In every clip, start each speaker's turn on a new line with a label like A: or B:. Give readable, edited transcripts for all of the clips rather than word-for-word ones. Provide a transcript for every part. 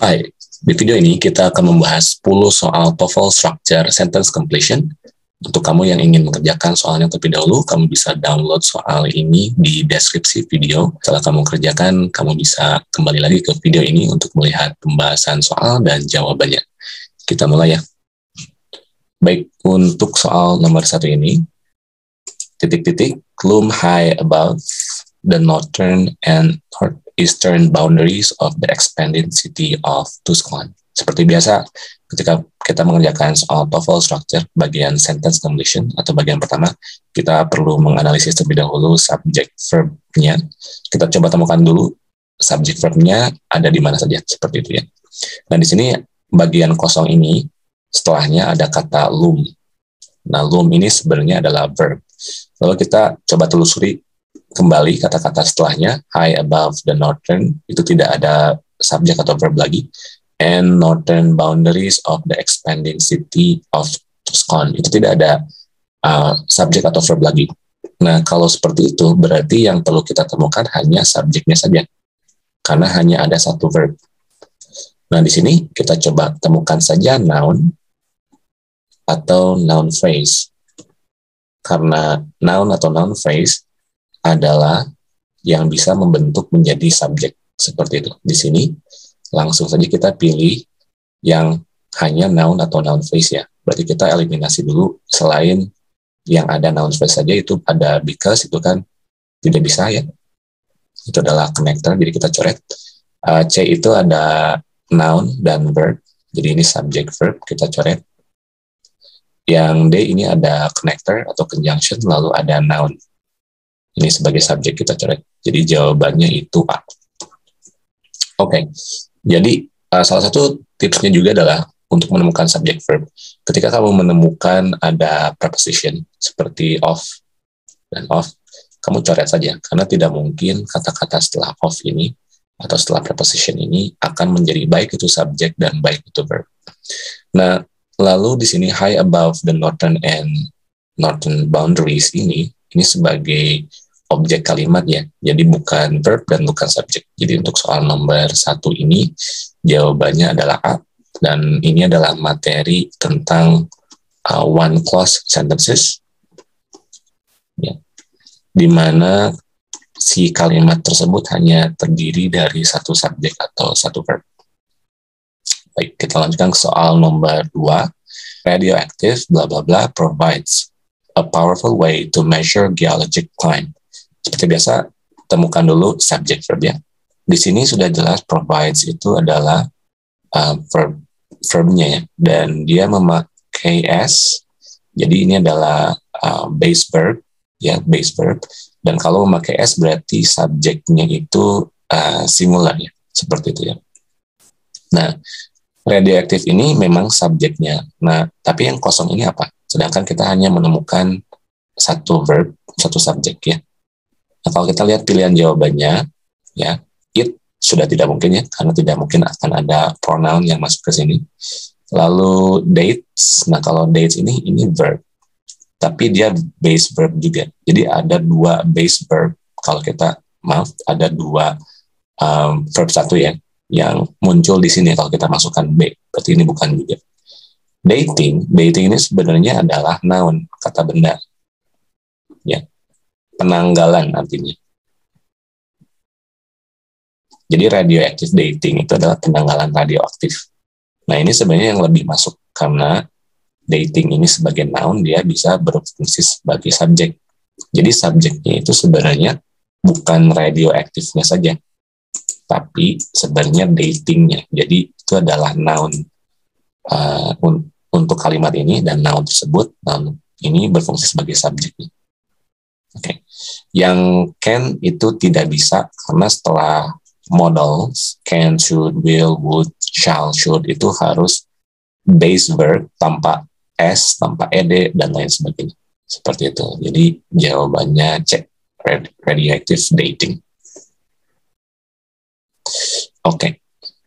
A: Hai, di video ini kita akan membahas 10 soal TOEFL Structure Sentence Completion. Untuk kamu yang ingin mengerjakan soalnya terlebih dahulu, kamu bisa download soal ini di deskripsi video. Setelah kamu kerjakan, kamu bisa kembali lagi ke video ini untuk melihat pembahasan soal dan jawabannya. Kita mulai ya. Baik, untuk soal nomor 1 ini, loom high above the northern and northeastern boundaries of the expanded city of Tucson. Seperti biasa, ketika kita mengerjakan soal TOEFL structure bagian sentence completion atau bagian pertama, kita perlu menganalisis terlebih dahulu subject verb-nya. Kita coba temukan dulu subject verb-nya ada di mana saja, seperti itu ya. Nah, di sini bagian kosong ini setelahnya ada kata loom. Nah, loom ini sebenarnya adalah verb. Lalu kita coba telusuri kembali kata-kata setelahnya, high above the northern, itu tidak ada subjek atau verb lagi, and northern boundaries of the expanding city of Tucson, itu tidak ada subjek atau verb lagi. Nah, kalau seperti itu, berarti yang perlu kita temukan hanya subjeknya saja, karena hanya ada satu verb. Nah, di sini kita coba temukan saja noun atau noun phrase. Karena noun atau noun phrase adalah yang bisa membentuk menjadi subjek seperti itu. Di sini langsung saja kita pilih yang hanya noun atau noun phrase ya. Berarti kita eliminasi dulu selain yang ada noun phrase saja itu ada because, itu kan tidak bisa ya. Itu adalah connector, jadi kita coret. C itu ada noun dan verb, jadi ini subject verb, kita coret. Yang D ini ada connector atau conjunction, lalu ada noun. Ini sebagai subjek kita coret. Jadi jawabannya itu A. Oke. Jadi salah satu tipsnya juga adalah untuk menemukan subject verb. Ketika kamu menemukan ada preposition seperti of dan of, kamu coret saja. Karena tidak mungkin kata-kata setelah of ini atau setelah preposition ini akan menjadi baik itu subjek dan baik itu verb. Nah, lalu di sini high above the northern and northern boundaries ini sebagai objek kalimat ya, jadi bukan verb dan bukan subjek. Jadi untuk soal nomor 1 ini jawabannya adalah A, dan ini adalah materi tentang one clause sentences ya, di mana si kalimat tersebut hanya terdiri dari satu subjek atau satu verb. Baik, kita lanjutkan ke soal nomor 2. Radioactive bla bla bla provides a powerful way to measure geologic climb. Seperti biasa, temukan dulu subject verb ya. Di sini sudah jelas provides itu adalah verbnya ya, dan dia memakai S. Jadi ini adalah base verb ya, base verb. Dan kalau memakai S berarti subjeknya itu singular ya, seperti itu ya. Nah, radioaktif ini memang subjeknya. Nah, tapi yang kosong ini apa? Sedangkan kita hanya menemukan satu verb, satu subjek ya. Nah, kalau kita lihat pilihan jawabannya, ya, it sudah tidak mungkin ya, karena tidak mungkin akan ada pronoun yang masuk ke sini. Lalu dates, nah kalau dates ini verb, tapi dia base verb juga. Jadi ada dua base verb, kalau kita, ada dua verb satu ya, yang muncul di sini kalau kita masukkan B, berarti ini bukan juga. Dating ini sebenarnya adalah noun, kata benda. Ya. Penanggalan artinya. Jadi radioactive dating itu adalah penanggalan radioaktif. Nah, ini sebenarnya yang lebih masuk karena dating ini sebagai noun dia bisa berfungsi sebagai subjek. Jadi subjeknya itu sebenarnya bukan radioaktifnya saja, tapi sebenarnya datingnya. Jadi itu adalah noun untuk kalimat ini, dan noun tersebut, noun ini berfungsi sebagai subjeknya. Oke. Yang can itu tidak bisa karena setelah modals can, should, will, would, shall, should itu harus base verb tanpa S, tanpa ed dan lain sebagainya. Seperti itu. Jadi jawabannya C, radioactive dating. Oke.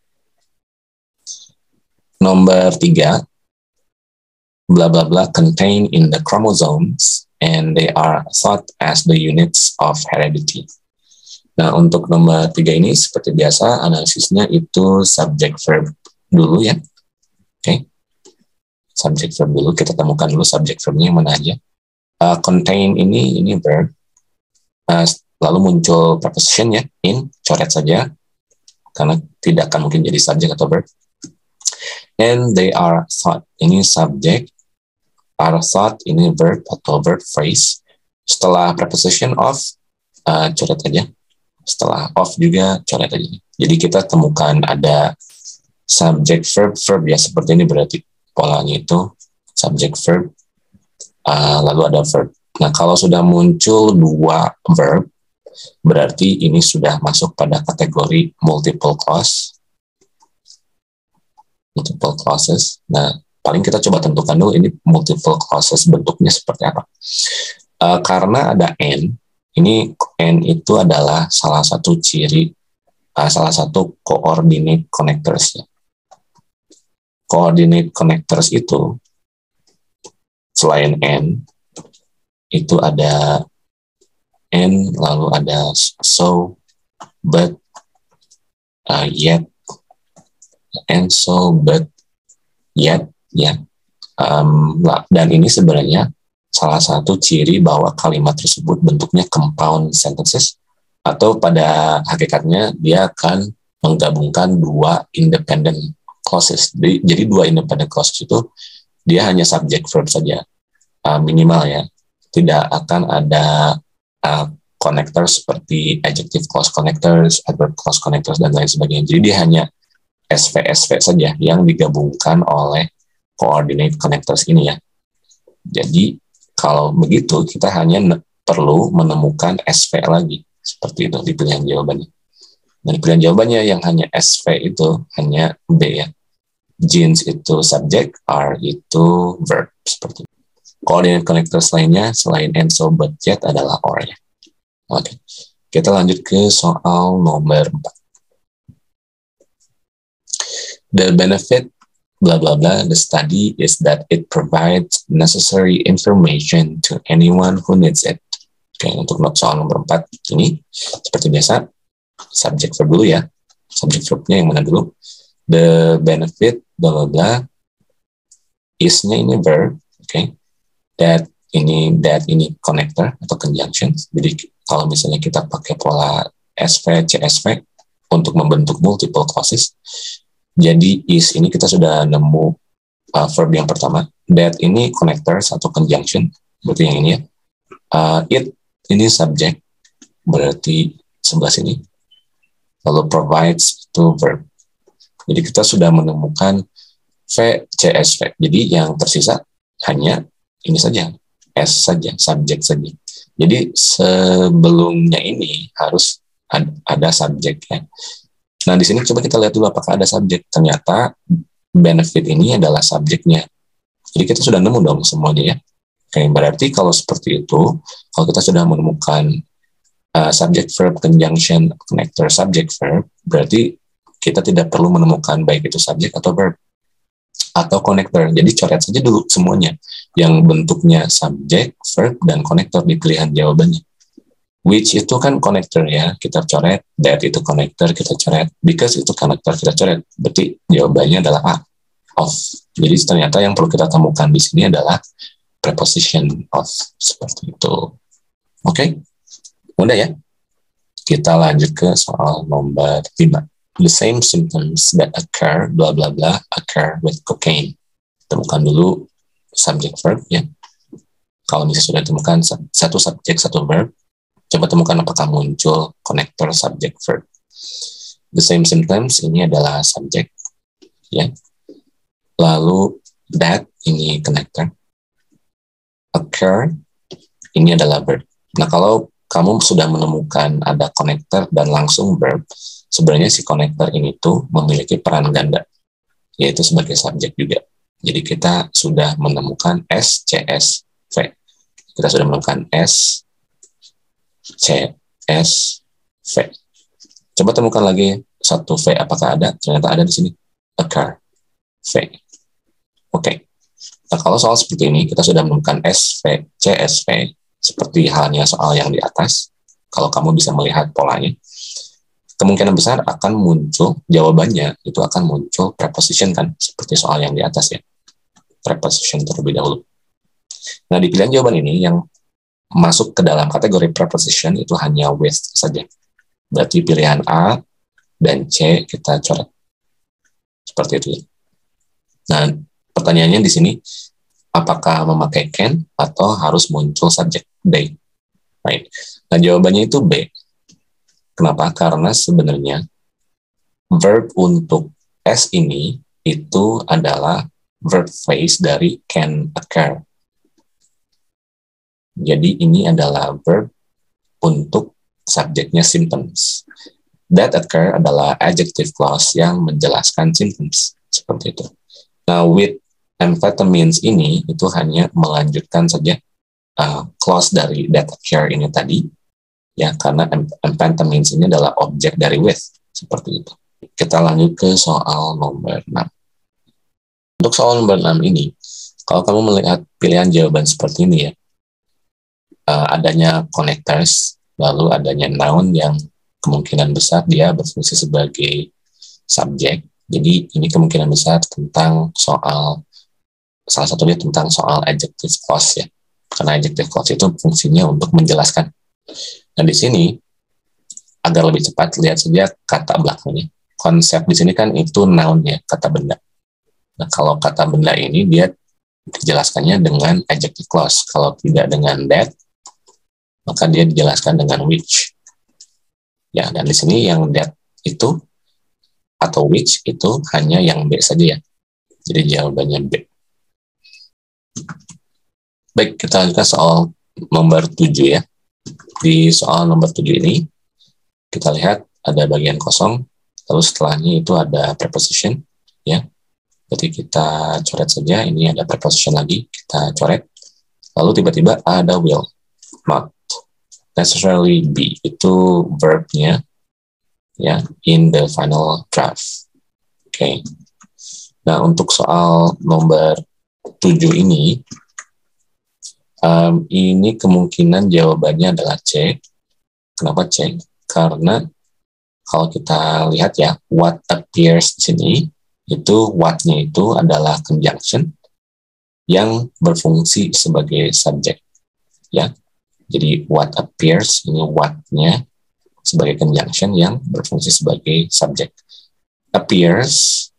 A: Nomor 3, bla bla bla contain in the chromosomes and they are thought as the units of heredity. Nah, untuk nomor 3 ini seperti biasa analisisnya itu subject verb dulu ya. Oke. Subject verb dulu, kita temukan dulu subject verbnya yang mana aja. Contain ini verb. Lalu muncul preposition ya, in, coret saja karena tidak akan mungkin jadi subject atau verb. And they are thought, ini subject. Are thought, ini verb atau verb phrase. Setelah preposition of, coret aja. Setelah of juga coret aja. Jadi kita temukan ada subject verb ya, seperti ini berarti polanya itu subject verb, lalu ada verb. Nah, kalau sudah muncul 2 verb, berarti ini sudah masuk pada kategori multiple clause. Multiple clauses. Nah, paling kita coba tentukan dulu ini multiple clauses bentuknya seperti apa. Karena ada n, ini n itu adalah salah satu ciri, salah satu coordinate connectors ya. Coordinate connectors itu selain n itu ada and, lalu ada so, but, yet, and so, but, yet, ya. Dan ini sebenarnya salah satu ciri bahwa kalimat tersebut bentuknya compound sentences, atau pada hakikatnya dia akan menggabungkan 2 independent clauses. Jadi 2 independent clauses itu dia hanya subject verb saja, minimal ya. Tidak akan ada connectors seperti adjective clause connectors, adverb clause connectors, dan lain sebagainya. Jadi dia hanya SV saja yang digabungkan oleh coordinate connectors ini ya. Jadi kalau begitu kita hanya perlu menemukan SV lagi. Seperti itu di pilihan jawabannya. Nah, di pilihan jawabannya yang hanya SV itu hanya B ya. Genes itu subject, are itu verb. Seperti itu. Coordinate connectors lainnya selain and, so, but, yet adalah or ya. Oke, kita lanjut ke soal nomor 4. The benefit blah blah blah the study is that it provides necessary information to anyone who needs it. Oke, untuk soal nomor 4 ini seperti biasa subject verb dulu ya. Subject verbnya yang mana dulu? The benefit blah blah blah is-nya ini verb, oke. That ini connector atau conjunction. Jadi kalau misalnya kita pakai pola SV, CSV untuk membentuk multiple clauses, jadi is ini kita sudah nemu verb yang pertama. That ini connectors atau conjunction, berarti yang ini ya. It ini subject, berarti sebelah sini. Lalu provides itu verb. Jadi kita sudah menemukan VCSV. Jadi yang tersisa hanya ini saja, S saja, subject saja. Jadi sebelumnya ini harus ada subjeknya. Nah, di sini coba kita lihat dulu apakah ada subjek. Ternyata benefit ini adalah subjeknya. Jadi kita sudah nemu dong semuanya ya. Oke, berarti kalau seperti itu, kalau kita sudah menemukan subject verb conjunction connector subject verb, berarti kita tidak perlu menemukan baik itu subjek atau verb atau connector. Jadi coret saja dulu semuanya yang bentuknya subject, verb, dan connector di pilihan jawabannya. Which itu kan connector ya, kita coret. That itu connector, kita coret. Because itu connector, kita coret. Berarti jawabannya adalah A, of. Jadi ternyata yang perlu kita temukan di sini adalah preposition of, seperti itu. Oke? Mudah ya? Kita lanjut ke soal nomor 5. The same symptoms that occur, blah blah blah, occur with cocaine. Temukan dulu subject verb ya. Kalau misalnya sudah temukan satu subjek satu verb, coba temukan apakah muncul connector subject verb. The same symptoms ini adalah subject ya. Lalu that ini connector. Occur ini adalah verb. Nah, kalau kamu sudah menemukan ada connector dan langsung verb, sebenarnya si connector ini tuh memiliki peran ganda, yaitu sebagai subjek juga. Jadi kita sudah menemukan S, C, S, V. Kita sudah menemukan S, C, S, V. Coba temukan lagi satu V, apakah ada? Ternyata ada di sini. Occur, V. Oke. Nah, kalau soal seperti ini, kita sudah menemukan S, V, C, S, V. Seperti halnya soal yang di atas. Kalau kamu bisa melihat polanya. kemungkinan besar akan muncul jawabannya, itu akan muncul preposition kan, seperti soal yang di atas ya, preposition terlebih dahulu. Nah, di pilihan jawaban ini yang masuk ke dalam kategori preposition itu hanya with saja. Berarti pilihan A dan C kita coret. Seperti itu ya. Nah, pertanyaannya di sini, apakah memakai can atau harus muncul subjek they? Right. Nah, jawabannya itu B. Kenapa? Karena sebenarnya verb untuk S ini itu adalah verb phrase dari can occur. Jadi ini adalah verb untuk subjeknya symptoms. That occur adalah adjective clause yang menjelaskan symptoms. Seperti itu. Nah, with amphetamines ini itu hanya melanjutkan saja clause dari that occur ini tadi. Ya, karena amphetamines ini adalah objek dari with. Seperti itu. Kita lanjut ke soal nomor 6. Untuk soal nomor 6 ini, kalau kamu melihat pilihan jawaban seperti ini ya, adanya connectors, lalu adanya noun yang kemungkinan besar dia berfungsi sebagai subjek. Jadi ini kemungkinan besar tentang soal, salah satunya tentang soal adjective clause ya. Karena adjective clause itu fungsinya untuk menjelaskan. Nah, di sini agar lebih cepat lihat saja kata belakangnya. Konsep di sini kan itu noun ya, kata benda. Nah, kalau kata benda ini dia dijelaskannya dengan adjective clause. Kalau tidak dengan that, maka dia dijelaskan dengan which. Ya, dan di sini yang that itu atau which itu hanya yang B saja ya. Jadi jawabannya B. Baik, kita lanjutkan soal nomor 7 ya. Di soal nomor 7 ini, kita lihat ada bagian kosong, lalu setelahnya itu ada preposition, ya. Berarti kita coret saja, ini ada preposition lagi, kita coret. Lalu tiba-tiba ada will, not necessarily be, itu verbnya, ya, in the final draft. Oke. Nah, untuk soal nomor 7 ini kemungkinan jawabannya adalah C. Kenapa C? Karena kalau kita lihat ya, what appears di sini, itu what-nya itu adalah conjunction yang berfungsi sebagai subjek. Ya. Jadi what appears, ini what-nya sebagai conjunction yang berfungsi sebagai subjek. Appears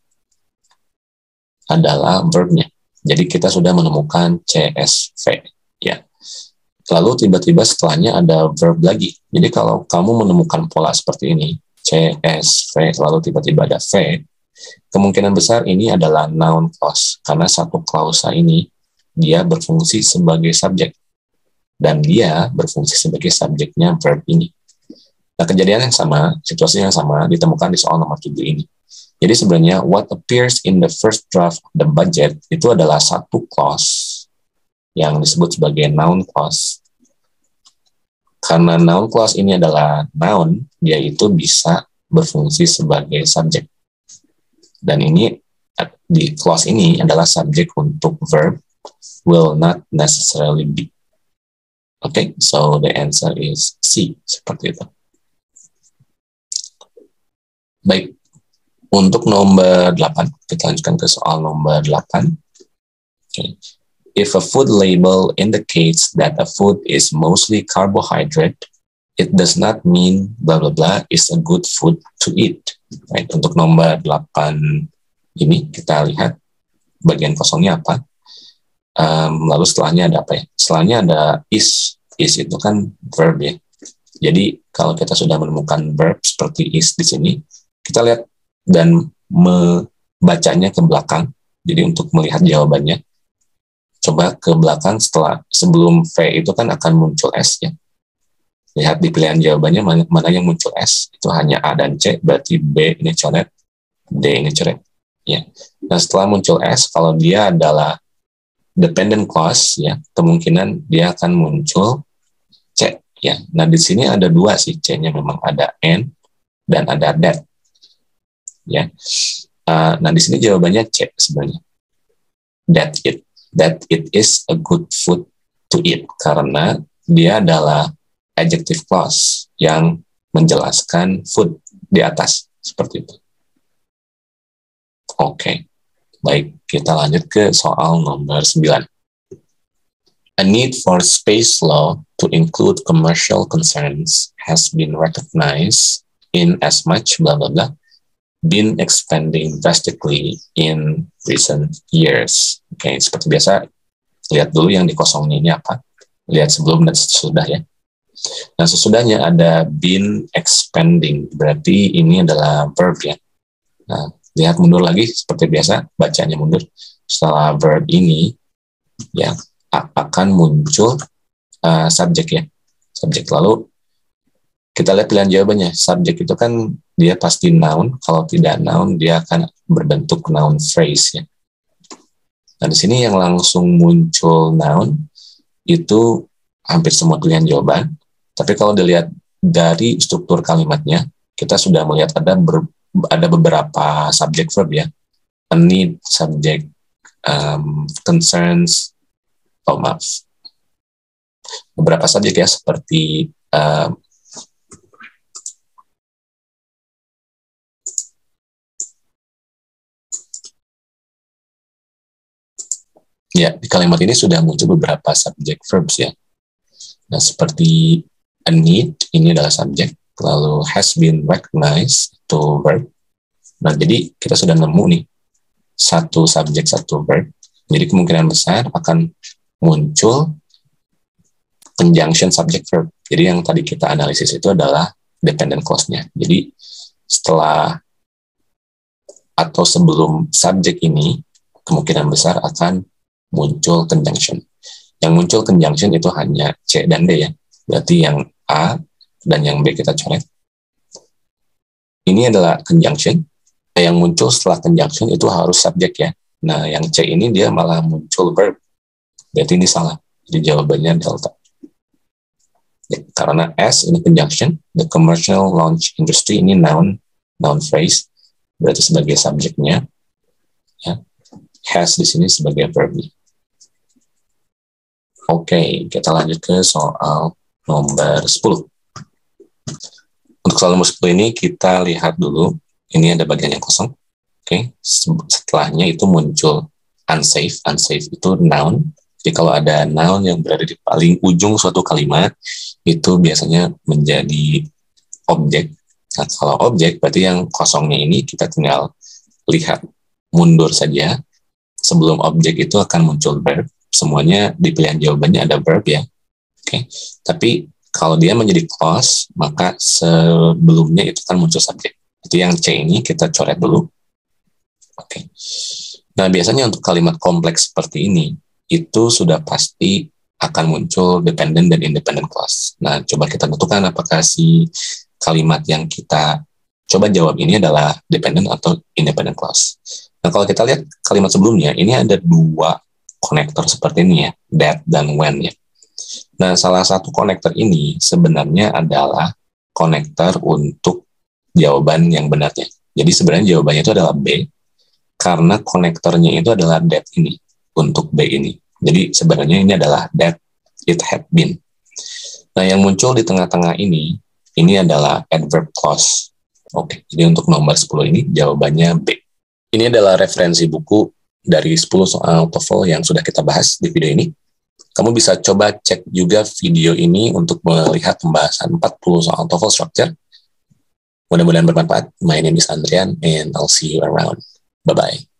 A: adalah verbnya. Jadi kita sudah menemukan CSV. Ya. Lalu tiba-tiba setelahnya ada verb lagi. Jadi kalau kamu menemukan pola seperti ini, CSV, lalu tiba-tiba ada V, kemungkinan besar ini adalah noun clause. Karena satu klausa ini, dia berfungsi sebagai subjek. Dan dia berfungsi sebagai subjeknya verb ini. Nah, kejadian yang sama, situasi yang sama, ditemukan di soal nomor 7 ini. Jadi sebenarnya what appears in the first draft of the budget itu adalah satu clause yang disebut sebagai noun clause. Karena noun clause ini adalah noun, dia itu bisa berfungsi sebagai subjek. Dan ini di clause ini adalah subjek untuk verb will not necessarily be. Okay, so the answer is C, seperti itu. Baik, untuk nomor 8, kita lanjutkan ke soal nomor 8. Okay. If a food label indicates that a food is mostly carbohydrate, it does not mean blah blah blah is a good food to eat. Right. Untuk nomor 8 ini kita lihat bagian kosongnya apa. Lalu setelahnya ada apa ya? Setelahnya ada is. Is itu kan verb ya. Jadi kalau kita sudah menemukan verb seperti is di sini, kita lihat dan membacanya ke belakang. Jadi untuk melihat jawabannya, coba ke belakang sebelum V itu kan akan muncul S ya. Lihat di pilihan jawabannya mana yang muncul S. Itu hanya A dan C, berarti B ini coret, D ini coret. Ya. Nah setelah muncul S, kalau dia adalah dependent clause ya, kemungkinan dia akan muncul C ya. Nah di sini ada dua sih, C-nya memang ada and dan ada that ya. Nah di sini jawabannya C sebenarnya. That it is a good food to eat, karena dia adalah adjective clause yang menjelaskan food di atas. Seperti itu. Oke. Baik, kita lanjut ke soal nomor 9. A need for space law to include commercial concerns has been recognized in as much blah blah blah been expanding drastically in recent years. Oke, seperti biasa, lihat dulu yang dikosongnya ini apa. Lihat sebelum dan sesudah ya. Nah, sesudahnya ada been expanding, berarti ini adalah verb ya. Nah, lihat mundur lagi, seperti biasa, bacanya mundur. Setelah verb ini, ya akan muncul subjek ya. Subjek, lalu kita lihat pilihan jawabannya. Subjek itu kan dia pasti noun, kalau tidak noun dia akan berbentuk noun phrase ya. Nah, di sini yang langsung muncul noun itu hampir semua pilihan jawaban. Tapi kalau dilihat dari struktur kalimatnya, kita sudah melihat ada beberapa subjek verb ya. A need, subject, concerns, maaf. Beberapa subjek ya, seperti ya, di kalimat ini sudah muncul beberapa subjek verbs ya. Nah, seperti a need, ini adalah subjek, lalu has been recognized, itu verb. Nah, jadi kita sudah nemu nih, satu subjek, satu verb. Jadi kemungkinan besar akan muncul conjunction subject verb. Jadi yang tadi kita analisis itu adalah dependent clause-nya. Jadi setelah atau sebelum subjek ini, kemungkinan besar akan muncul conjunction. Yang muncul conjunction itu hanya C dan D ya. Berarti yang A dan yang B kita coret. Ini adalah conjunction. Yang muncul setelah conjunction itu harus subjek ya. Nah, yang C ini dia malah muncul verb. Berarti ini salah. Jadi jawabannya delta. Ya, karena S ini conjunction, the commercial launch industry ini noun phrase, berarti sebagai subjeknya. Ya. Has di sini sebagai verbnya. Oke, kita lanjut ke soal nomor 10. Untuk soal nomor 10 ini kita lihat dulu, ini ada bagian yang kosong. Oke, setelahnya itu muncul unsafe. Unsafe itu noun. Jadi kalau ada noun yang berada di paling ujung suatu kalimat, itu biasanya menjadi objek. Nah, kalau objek berarti yang kosongnya ini kita tinggal lihat mundur saja. Sebelum objek itu akan muncul verb. Semuanya di pilihan jawabannya ada verb ya. Oke. Tapi kalau dia menjadi clause, maka sebelumnya itu kan muncul subjek. Itu yang C ini kita coret dulu. Oke. Nah, biasanya untuk kalimat kompleks seperti ini, itu sudah pasti akan muncul dependent dan independent clause. Nah, coba kita tentukan apakah si kalimat yang kita coba jawab ini adalah dependent atau independent clause. Nah, kalau kita lihat kalimat sebelumnya, ini ada dua konektor seperti ini ya, that dan when ya. Nah, salah satu konektor ini sebenarnya adalah konektor untuk jawaban yang benarnya. Jadi sebenarnya jawabannya itu adalah B, karena konektornya itu adalah that ini, untuk B ini. Jadi sebenarnya ini adalah that it had been. Nah, yang muncul di tengah-tengah ini adalah adverb clause. Oke, jadi untuk nomor 10 ini jawabannya B. Ini adalah referensi buku dari 10 soal TOEFL yang sudah kita bahas di video ini. Kamu bisa coba cek juga video ini untuk melihat pembahasan 40 soal TOEFL structure. Mudah-mudahan bermanfaat. My name is Andrian and I'll see you around. Bye-bye.